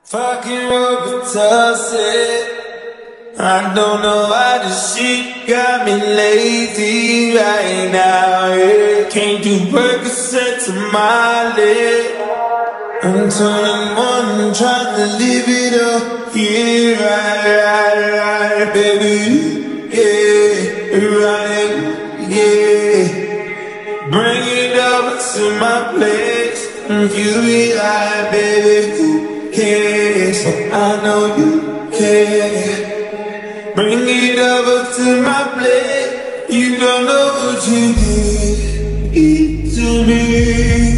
Fucking Robitussin. I don't know why this shit got me lazy right now, yeah. Can't do Percocet to my leg. I'm 21, trying to live it up, yeah, right, baby, yeah, right, yeah. Bring it over to my place, and you be like, baby, who cares? I know you care. Bring it over to my place, you don't know what you did to me.